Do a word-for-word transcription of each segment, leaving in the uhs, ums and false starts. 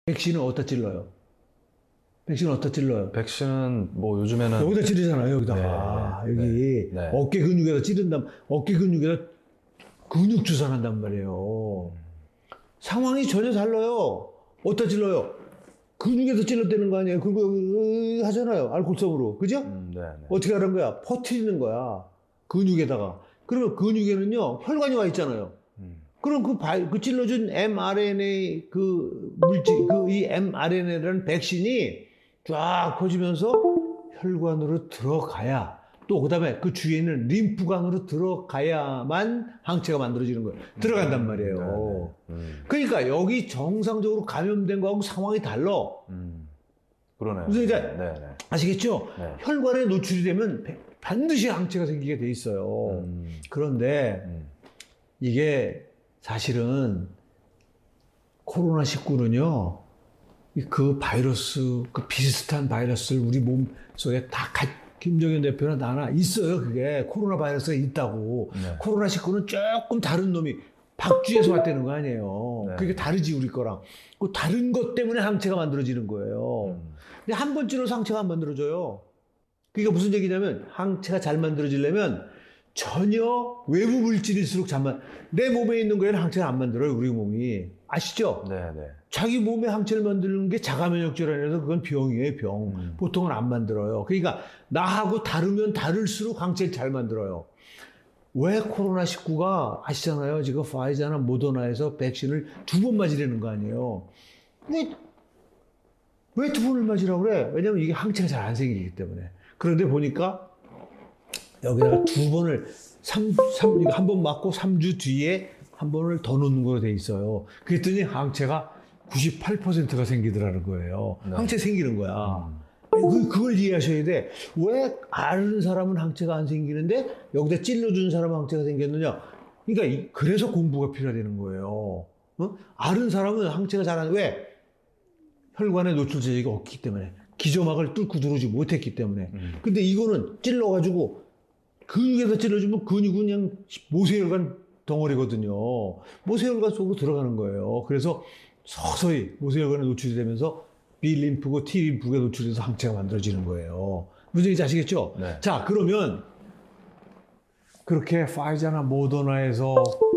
백신은 어디다 찔러요? 백신은 어디다 찔러요? 백신은 뭐 요즘에는 여기다 찌르잖아요. 여기다가. 네, 여기 네, 네. 어깨 근육에다 찌른다. 어깨 근육에다 근육 주사한단 말이에요. 상황이 전혀 달라요. 어디다 찔러요? 근육에서 찔렀다는 거 아니에요? 그리고 여기 하잖아요. 알코올성으로. 그죠? 음, 네, 네. 어떻게 하는 거야? 퍼트리는 거야. 근육에다가. 그러면 근육에는요, 혈관이 와 있잖아요. 음. 그럼 그, 바, 그 찔러준 엠알엔에이 그 물질, 그 이 엠알엔에이라는 백신이 쫙 퍼지면서 혈관으로 들어가야, 또 그 다음에 그 주위에 있는 림프관으로 들어가야만 항체가 만들어지는 거예요. 들어간단 말이에요. 네, 네. 음. 그러니까 여기 정상적으로 감염된 거하고 상황이 달라. 음. 그러네요. 무슨 이제 네, 네. 아시겠죠? 네. 혈관에 노출이 되면 반드시 항체가 생기게 돼 있어요. 음. 그런데 음. 이게 사실은 코로나 십구는요, 그 바이러스, 그 비슷한 바이러스를 우리 몸 속에 다 가, 김정현 대표나 나나 있어요. 그게 코로나 바이러스가 있다고. 네. 코로나 십구는 조금 다른 놈이 박쥐에서 왔다는 거 아니에요. 네. 그게 다르지 우리 거랑. 그 다른 것 때문에 항체가 만들어지는 거예요. 음. 근데 한 번 찔러서 항체가 안 만들어져요. 그게 무슨 얘기냐면 항체가 잘 만들어지려면 전혀 외부 물질일수록 잠만 내 몸에 있는 거에는 항체를 안 만들어요. 우리 몸이. 아시죠? 네, 네. 자기 몸에 항체를 만드는 게 자가면역 질환이라서 그건 병이에요. 병. 음. 보통은 안 만들어요. 그러니까 나하고 다르면 다를수록 항체를 잘 만들어요. 왜 코로나 십구가 아시잖아요. 지금 파이자나 모더나에서 백신을 두 번 맞으려는 거 아니에요. 왜, 왜 두 번을 맞으라고 그래? 왜냐면 이게 항체가 잘 안 생기기 때문에. 그런데 보니까 여기다가 두 번을 삼, 삼, 한 번 맞고 삼 주 뒤에 한 번을 더 넣는 거로 돼 있어요. 그랬더니 항체가 구십팔 퍼센트가 생기더라는 거예요. 네. 항체 생기는 거야. 음. 그, 그걸 이해하셔야 돼. 왜 아는 사람은 항체가 안 생기는데 여기다 찔러주는 사람은 항체가 생겼느냐. 그러니까 이, 그래서 공부가 필요하다는 거예요. 어? 아는 사람은 항체가 잘 안, 왜? 혈관에 노출 제재가 없기 때문에. 기저막을 뚫고 들어오지 못했기 때문에. 음. 근데 이거는 찔러가지고 근육에다 찔러주면 근육은 그냥 모세혈관 덩어리거든요. 모세혈관 속으로 들어가는 거예요. 그래서 서서히 모세혈관에 노출이 되면서 B림프고 T림프가 노출돼서 항체가 만들어지는 거예요. 무슨 얘기인지 아시겠죠? 네. 자, 그러면 그렇게 파이자나 모더나에서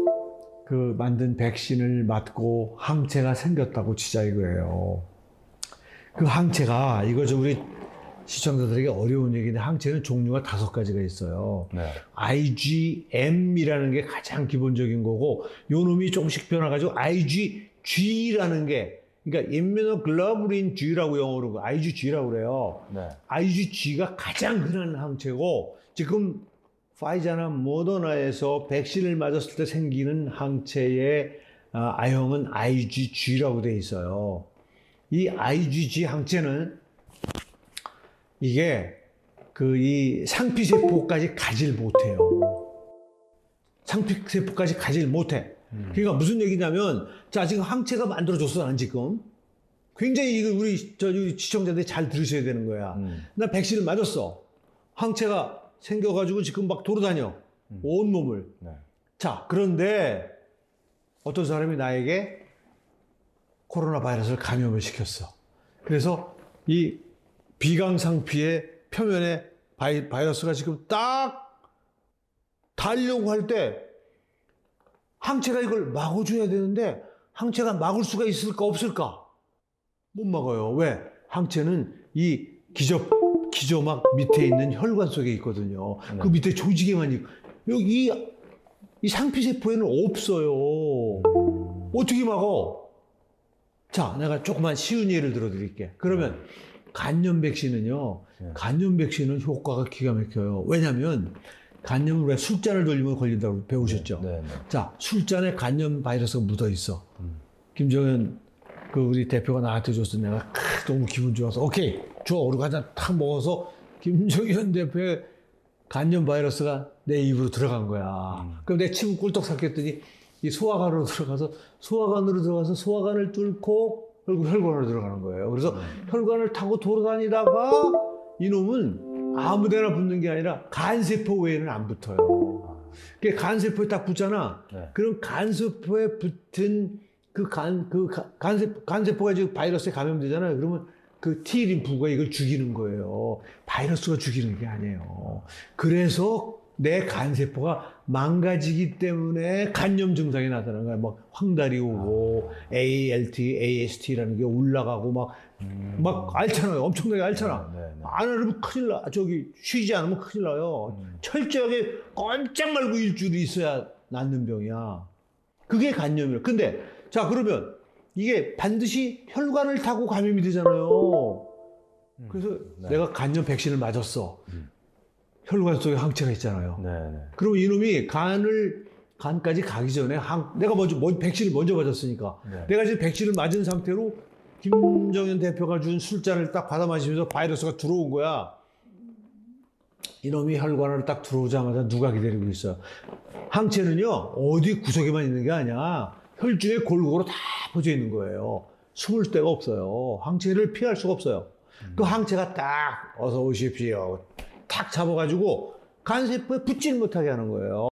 그 만든 백신을 맞고 항체가 생겼다고 치자 이거예요. 그 항체가 이거 저 우리 시청자들에게 어려운 얘기인데 항체는 종류가 다섯 가지가 있어요. 네. 아이지엠이라는 게 가장 기본적인 거고 요 놈이 조금씩 변화가지고 아이지지라는 게 그러니까 immunoglobulin G라고 영어로 아이지지라고 그래요. 네. 아이지지가 가장 흔한 항체고 지금 파이자나 모더나에서 백신을 맞았을 때 생기는 항체의 I형은 아이지지라고 돼 있어요. 이 아이지지 항체는 이게 그 이 상피세포까지 가질 못해요. 상피세포까지 가질 못해. 음. 그러니까 무슨 얘기냐면, 자, 지금 항체가 만들어졌어, 난 지금. 굉장히 이거 우리 저 시청자들이 잘 들으셔야 되는 거야. 음. 나 백신을 맞았어. 항체가 생겨가지고 지금 막 돌아다녀. 음. 온몸을. 네. 자, 그런데 어떤 사람이 나에게 코로나 바이러스를 감염을 시켰어. 그래서 이 비강상피의 표면에 바이, 바이러스가 지금 딱 달려고 할 때 항체가 이걸 막아줘야 되는데 항체가 막을 수가 있을까 없을까? 못 막아요. 왜? 항체는 이 기저, 기저막 밑에 있는 혈관 속에 있거든요. 네. 그 밑에 조직에만 있고 여기 이, 이 상피세포에는 없어요. 음. 어떻게 막아? 자, 내가 조그만 쉬운 예를 들어 드릴게. 그러면 간염 백신은요, 네. 간염 백신은 효과가 기가 막혀요. 왜냐면, 간염을 왜 술잔을 돌리면 걸린다고 배우셨죠? 네, 네, 네. 자, 술잔에 간염 바이러스가 묻어 있어. 음. 김정현, 그 우리 대표가 나한테 줬어. 내가 크, 너무 기분 좋아서, 오케이, 줘. 그리고 한잔 탁 먹어서, 김정현 대표의 간염 바이러스가 내 입으로 들어간 거야. 음. 그럼 내 침을 꿀떡 삭혔더니, 이 소화관으로 들어가서, 소화관으로 들어가서 소화관을 뚫고, 결국 혈관으로 들어가는 거예요. 그래서 음. 혈관을 타고 돌아다니다가 이놈은 아무 데나 붙는 게 아니라 간세포 외에는 안 붙어요. 그게 간세포에 딱 붙잖아. 네. 그럼 간세포에 붙은 그 간, 그 가- 간세, 간세포가 지금 바이러스에 감염되잖아요. 그러면 그 T림프가 이걸 죽이는 거예요. 바이러스가 죽이는 게 아니에요. 그래서 내 간세포가 망가지기 때문에 간염 증상이 나타나는 거야. 막 황달이 오고, 에이엘티, 에이에스티라는 게 올라가고, 막, 막 앓잖아요. 엄청나게 앓잖아. 네, 네, 네. 안 하면 큰일 나. 저기, 쉬지 않으면 큰일 나요. 철저하게 꼼짝 말고 일주일이 있어야 낫는 병이야. 그게 간염이에요. 근데, 자, 그러면 이게 반드시 혈관을 타고 감염이 되잖아요. 그래서 네. 내가 간염 백신을 맞았어. 혈관 속에 항체가 있잖아요. 네, 네. 그럼 이놈이 간을, 간까지 가기 전에 항, 내가 먼저, 먼- 백신을 먼저 맞았으니까. 네. 내가 지금 백신을 맞은 상태로 김정현 대표가 준 술잔을 딱 받아 마시면서 바이러스가 들어온 거야. 이놈이 혈관을 딱 들어오자마자 누가 기다리고 있어요? 항체는요, 어디 구석에만 있는 게 아니야. 혈중에 골고루 다 퍼져 있는 거예요. 숨을 데가 없어요. 항체를 피할 수가 없어요. 그 항체가 딱 어서 오십시오. 탁 잡아가지고 간세포에 붙질 못하게 하는 거예요.